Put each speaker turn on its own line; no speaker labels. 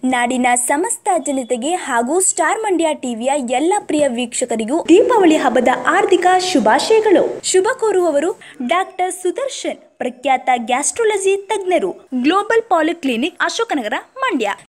ನಾಡಿನ ಸಮಸ್ತ ಜನತೆಗೆ ಹಾಗೂ ಸ್ಟಾರ್ ಮಂಡ್ಯ ಟಿವಿಯ ಎಲ್ಲ ಪ್ರಿಯ ವೀಕ್ಷಕರಿಗೂ ದೀಪಾವಳಿ ಹಬ್ಬದ ಹಾರ್ದಿಕ ಶುಭಾಶಯಗಳು. ಶುಭ ಕೋರುವವರು ಡಾಕ್ಟರ್ ಸುದರ್ಶನ್, ಪ್ರಖ್ಯಾತ ಗ್ಯಾಸ್ಟ್ರಾಲಜಿ ತಜ್ಞರು, ಗ್ಲೋಬಲ್ ಪಾಲಿಕ್ಲಿನಿಕ್, ಅಶೋಕನಗರ, ಮಂಡ್ಯ.